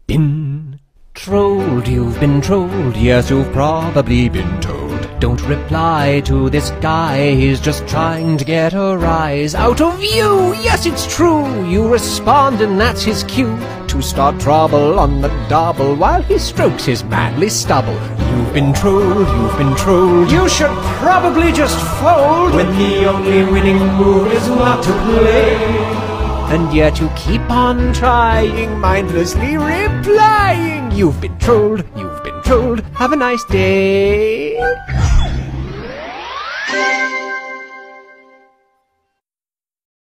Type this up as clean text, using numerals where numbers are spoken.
been trolled, you've been trolled, yes, you've probably been told. Don't reply to this guy, he's just trying to get a rise out of you. Yes, it's true, you respond and that's his cue to start trouble on the double while he strokes his manly stubble. You've been trolled, you've been trolled, you should probably just fold when the only winning move is not to play. And yet you keep on trying, mindlessly replying. You've been trolled, have a nice day.